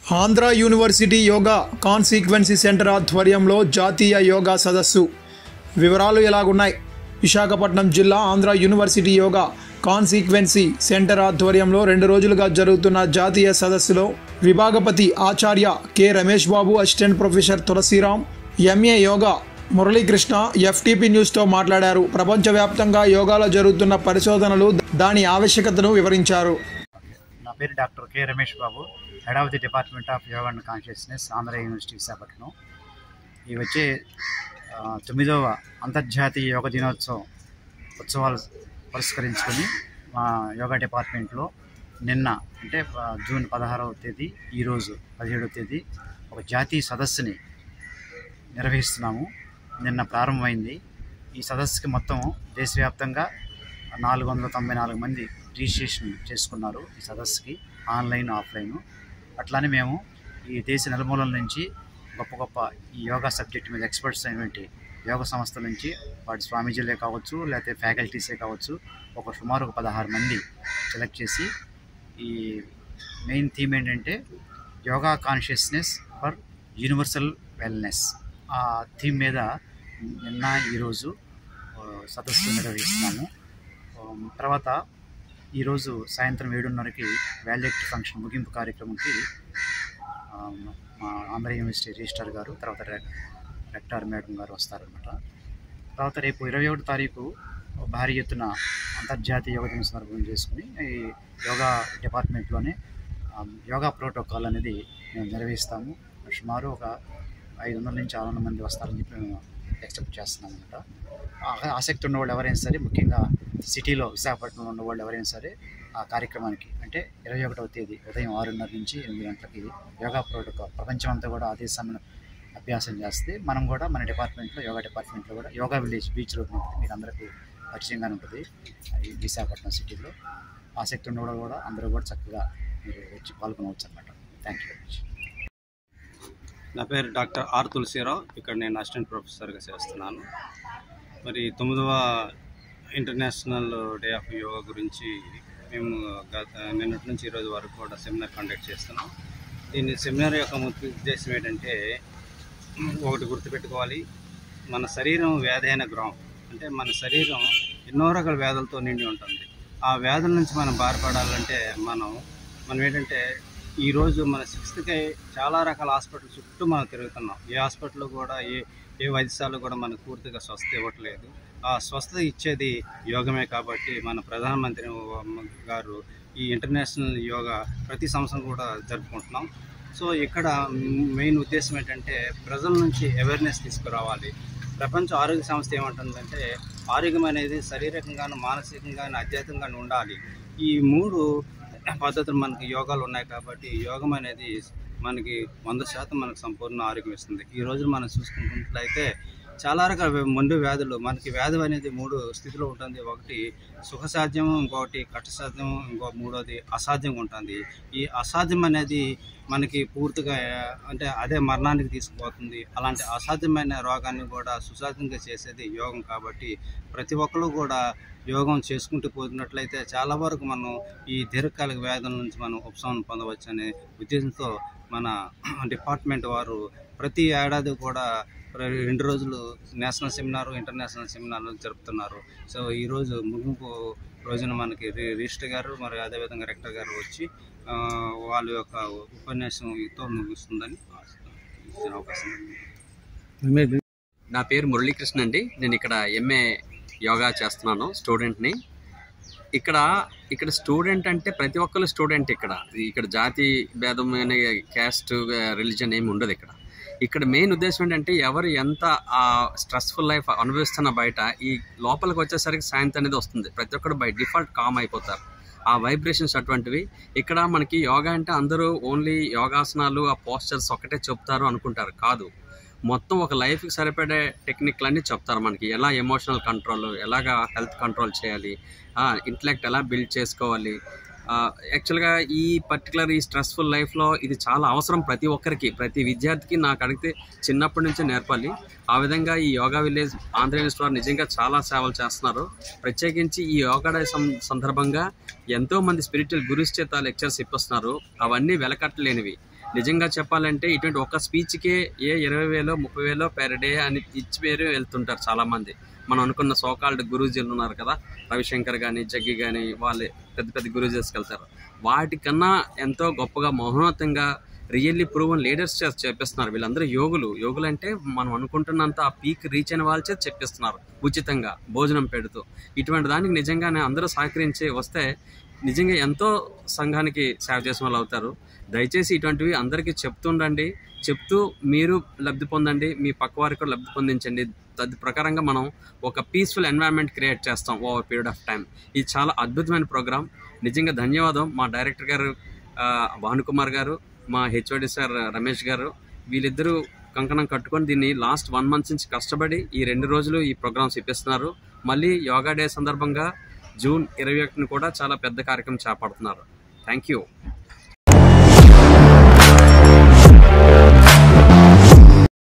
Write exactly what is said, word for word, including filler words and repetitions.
Andhra university yoga consciousness centre ఆధ్వర్యంలో జాతీయ యోగా సదస్సు వివరాలు ఎలాగున్నాయి? విశాఖపట్నం జిల్లా Andhra university yoga consciousness centre ఆధ్వర్యంలో రెండు రోజులుగా జరుగుతున్న జాతీయ సదస్సులో విభాగపతి ఆచార్య K Ramesh Babu, assistant professor Tulasiram, MA yoga Muralikrishna FTP న్యూస్తో మాట్లాడారు. ప్రపంచవ్యాప్తంగా యోగాలో జరుగుతున్న పరిశోధనలు, దాని ఆవశ్యకతను వివరించారు. నా పేరు doctor K Ramesh Babu, head of the department of yoga and consciousness, Andhra university Visakhapatnam. ఈ వచ్చే తొమ్మిదవ అంతర్జాతీయ యోగా దినోత్సవం ఉత్సవాలు పురస్కరించుకొని మా యోగా డిపార్ట్మెంట్లో నిన్న అంటే జూన్ పదహారవ తేదీ ఈరోజు పదిహేడవ తేదీ ఒక జాతీయ సదస్సుని నిర్వహిస్తున్నాము. నిన్న ప్రారంభమైంది. ఈ సదస్సుకి మొత్తం దేశవ్యాప్తంగా నాలుగు వందల తొంభై నాలుగు మంది రిజిస్ట్రేషన్ చేసుకున్నారు ఈ సదస్సుకి, ఆన్లైన్ ఆఫ్లైన్. అట్లానే మేము ఈ దేశ నలుమూలల నుంచి గొప్ప గొప్ప ఈ యోగా సబ్జెక్ట్ మీద ఎక్స్పర్ట్స్ అయినటువంటి యోగా సంస్థల నుంచి వాటి స్వామీజీలే కావచ్చు, లేకపోతే ఫ్యాకల్టీసే కావచ్చు, ఒక సుమారు ఒక పదహారు మంది సెలెక్ట్ చేసి ఈ మెయిన్ థీమ్ ఏంటంటే yoga consciousness for universal wellness. ఆ థీమ్ మీద నిన్న ఈరోజు సదస్సు నిర్వహిస్తున్నాము. తర్వాత ఈరోజు సాయంత్రం ఏడున్నరకి వాల్యూక్ట్ ఫంక్షన్ ముగింపు కార్యక్రమంకి మా ఆంధ్ర యూనివర్సిటీ రిజిస్ట్రార్ గారు, తర్వాత రెక్టార్ మేడం గారు వస్తారనమాట. తర్వాత రేపు ఇరవై ఒకటి తారీఖు భారీ ఎత్తున అంతర్జాతీయ యోగా దిన సందర్భం చేసుకుని ఈ యోగా డిపార్ట్మెంట్లోనే యోగా ప్రోటోకాల్ అనేది మేము నిర్వహిస్తాము. సుమారు ఒక ఐదు వందల నుంచి ఆరు వందల మంది వస్తారని చెప్పి మేము ఎక్స్పెక్ట్ చేస్తున్నాం అనమాట. ఆసక్తి ఉన్నవాళ్ళు ఎవరైనా సరే, ముఖ్యంగా సిటీలో విశాఖపట్నంలో ఉన్నవాళ్ళు ఎవరైనా సరే ఆ కార్యక్రమానికి అంటే ఇరవై ఒకటవ తేదీ ఉదయం ఆరున్నర నుంచి ఎనిమిది గంటలకి యోగా ప్రోటోకాల్ ప్రపంచమంతా కూడా అదే సమయం అభ్యాసం చేస్తే మనం కూడా మన డిపార్ట్మెంట్లో యోగా డిపార్ట్మెంట్లో కూడా యోగా విలేజ్ బీచ్ రోడ్ ఉంటుంది, మీకు అందరికీ పరిచయంగానే ఉంటుంది ఈ విశాఖపట్నం సిటీలో. ఆసక్తి ఉన్నవాళ్ళు కూడా అందరూ కూడా చక్కగా మీరు వచ్చి పాల్గొనవచ్చు అనమాట. Thank you very much. నా పేరు డాక్టర్ ఆర్ తులసిరావు, ఇక్కడ నేను అసిస్టెంట్ ప్రొఫెసర్గా చేస్తున్నాను. మరి తొమ్మిదవ ఇంటర్నేషనల్ డే ఆఫ్ యోగా గురించి మేము గత నిన్నటి నుంచి ఈరోజు వరకు కూడా సెమినార్ కండక్ట్ చేస్తున్నాం. దీని సెమినార్ యొక్క ముఖ్య ఉద్దేశం ఏంటంటే, ఒకటి గుర్తుపెట్టుకోవాలి, మన శరీరం వ్యాధైన గృహం. అంటే మన శరీరం ఎన్నో రకాల వ్యాధులతో నిండి ఉంటుంది. ఆ వ్యాధుల నుంచి మనం బాధపడాలంటే మనం మనం ఏంటంటే ఈరోజు మన సిక్స్త్కి చాలా రకాల హాస్పిటల్ చుట్టూ మనం తిరుగుతున్నాం. ఏ హాస్పిటల్లో కూడా ఏ ఏ వైద్యశాలలో కూడా మనకు పూర్తిగా స్వస్థత ఇవ్వట్లేదు. ఆ స్వస్థత ఇచ్చేది యోగమే. కాబట్టి మన ప్రధానమంత్రి గారు ఈ ఇంటర్నేషనల్ యోగా ప్రతి సంవత్సరం కూడా జరుపుకుంటున్నాం. సో ఇక్కడ మెయిన్ ఉద్దేశం ఏంటంటే ప్రజల నుంచి అవేర్నెస్ తీసుకురావాలి. ప్రపంచ ఆరోగ్య సంస్థ ఏమంటుందంటే ఆరోగ్యం అనేది శారీరకంగాను, మానసికంగాను, ఆధ్యాత్మికంగాను ఉండాలి. ఈ మూడు పద్ధతులు మనకి యోగాలు ఉన్నాయి. కాబట్టి యోగం అనేది మనకి వంద శాతం మనకు సంపూర్ణ ఆరోగ్యం ఇస్తుంది. ఈ రోజు మనం చూసుకున్నట్లయితే చాలా రకాల మొండి వ్యాధులు, మనకి వ్యాధి అనేది మూడు స్థితిలో ఉంటుంది. ఒకటి సుఖసాధ్యం, ఇంకొకటి కష్టసాధ్యం, ఇంకో మూడోది అసాధ్యంగా ఉంటుంది. ఈ అసాధ్యం అనేది మనకి పూర్తిగా అంటే అదే మరణానికి తీసుకుపోతుంది. అలాంటి అసాధ్యమైన రోగాన్ని కూడా సుసాధ్యంగా చేసేది యోగం. కాబట్టి ప్రతి ఒక్కరు కూడా యోగం చేసుకుంటూ పోతున్నట్లయితే చాలా వరకు మనం ఈ దీర్ఘకాలిక వ్యాధుల నుంచి మనం ఉపశమనం పొందవచ్చు అనే ఉద్దేశంతో మన డిపార్ట్మెంట్ వారు ప్రతి ఏడాది కూడా రెండు రోజులు నేషనల్ సెమినార్, ఇంటర్నేషనల్ సెమినార్లు జరుపుతున్నారు. సో ఈరోజు ముగింపు రోజున మనకి రిజిస్టర్ గారు మరియు అదేవిధంగా రెక్టర్ గారు వచ్చి వాళ్ళ యొక్క ఉపన్యాసంతో ముగిస్తుందని అవకాశం. నా పేరు మురళీకృష్ణ అండి. నేను ఇక్కడ ఎంఏ యోగా చేస్తున్నాను, స్టూడెంట్ని. ఇక్కడ ఇక్కడ స్టూడెంట్ అంటే ప్రతి ఒక్కరు స్టూడెంట్. ఇక్కడ ఇక్కడ జాతి భేదం అనే క్యాస్ట్, రిలీజన్ ఏమి ఉండదు. ఇక్కడ ఇక్కడ మెయిన్ ఉద్దేశం ఏంటంటే ఎవరు ఎంత ఆ స్ట్రెస్ఫుల్ లైఫ్ అనుభవిస్తున్న బయట ఈ లోపలికి వచ్చేసరికి సాయంత్రం అనేది వస్తుంది. ప్రతి ఒక్కరు బై డిఫాల్ట్ కామ్ అయిపోతారు. ఆ వైబ్రేషన్స్ అటువంటివి. ఇక్కడ మనకి యోగా అంటే అందరూ ఓన్లీ యోగాసనాలు, ఆ పోస్చర్స్ ఒకటే చెప్తారు అనుకుంటారు. కాదు, మొత్తం ఒక లైఫ్కి సరిపడే టెక్నిక్లన్నీ చెప్తారు మనకి. ఎలా ఎమోషనల్ కంట్రోల్, ఎలాగా హెల్త్ కంట్రోల్ చేయాలి, ఇంటలెక్ట్ ఎలా బిల్డ్ చేసుకోవాలి. యాక్చువల్గా ఈ పర్టికులర్ ఈ స్ట్రెస్ఫుల్ లైఫ్లో ఇది చాలా అవసరం ప్రతి ఒక్కరికి, ప్రతి విద్యార్థికి. నాకు అడిగితే చిన్నప్పటి నుంచే నేర్పాలి. ఆ విధంగా ఈ యోగా విలేజ్ ఆంధ్ర యూనివర్సిటీ వారు నిజంగా చాలా సేవలు చేస్తున్నారు. ప్రత్యేకించి ఈ యోగా డే సందర్భంగా ఎంతోమంది స్పిరిచువల్ గురుస్ చేత లెక్చర్స్ ఇప్పిస్తున్నారు. అవన్నీ వెలకట్టలేనివి. నిజంగా చెప్పాలంటే ఇటువంటి ఒక స్పీచ్కే ఏ ఇరవై వేలో ముప్పై వేలో పెర్ డే అని ఇచ్చి వేరే వెళ్తుంటారు చాలామంది. మనం అనుకున్న సోకాల్డ్ గురూజీలు ఉన్నారు కదా, రవిశంకర్ కానీ జగ్గి కానీ, వాళ్ళే పెద్ద పెద్ద గురూజీస్కి వెళ్తారు. వాటికన్నా ఎంతో గొప్పగా మహోన్నతంగా రియల్లీ ప్రూవన్ లీడర్స్ చేత చెప్పిస్తున్నారు. వీళ్ళందరూ యోగులు. యోగులు అంటే మనం అనుకుంటున్నంత ఆ పీక్ రీచ్ అయిన వాళ్ళ చేత చెప్పిస్తున్నారు ఉచితంగా భోజనం పెడుతూ. ఇటువంటి దానికి నిజంగానే అందరూ సహకరించి వస్తే నిజంగా ఎంతో సంఘానికి సేవ చేసిన వాళ్ళు అవుతారు. దయచేసి ఇటువంటివి అందరికీ చెప్తుండండి. చెప్తూ మీరు లబ్ధి పొందండి, మీ పక్క వారికి కూడా లబ్ధి పొందించండి. తది ప్రకారంగా మనం ఒక పీస్ఫుల్ ఎన్వైరన్మెంట్ క్రియేట్ చేస్తాం ఓవర్ పీరియడ్ ఆఫ్ టైం. ఇది చాలా అద్భుతమైన ప్రోగ్రామ్. నిజంగా ధన్యవాదం మా డైరెక్టర్ గారు భానుకుమార్ గారు, మా హెచ్ఓడి సార్ రమేష్ గారు. వీళ్ళిద్దరూ కంకణం కట్టుకొని దీన్ని లాస్ట్ వన్ మంత్ నుంచి కష్టపడి ఈ రెండు రోజులు ఈ ప్రోగ్రామ్స్ ఇప్పిస్తున్నారు. మళ్ళీ యోగా డే సందర్భంగా జూన్ ఇరవై ఒకటిని కూడా చాలా పెద్ద కార్యక్రమం చేపడుతున్నారు. Thank you.